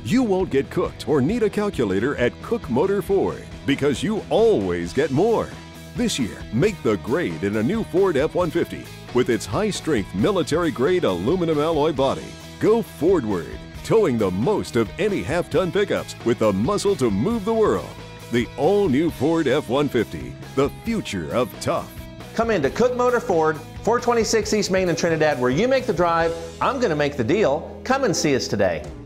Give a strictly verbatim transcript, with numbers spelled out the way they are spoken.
You won't get cooked or need a calculator at Cooke Motor Ford because you always get more. This year, make the grade in a new Ford F one fifty with its high-strength military-grade aluminum alloy body. Go Fordward, towing the most of any half-ton pickups with the muscle to move the world. The all-new Ford F one fifty, the future of tough. Come into Cooke Motor Ford, four twenty-six East Main in Trinidad, where you make the drive, I'm going to make the deal. Come and see us today.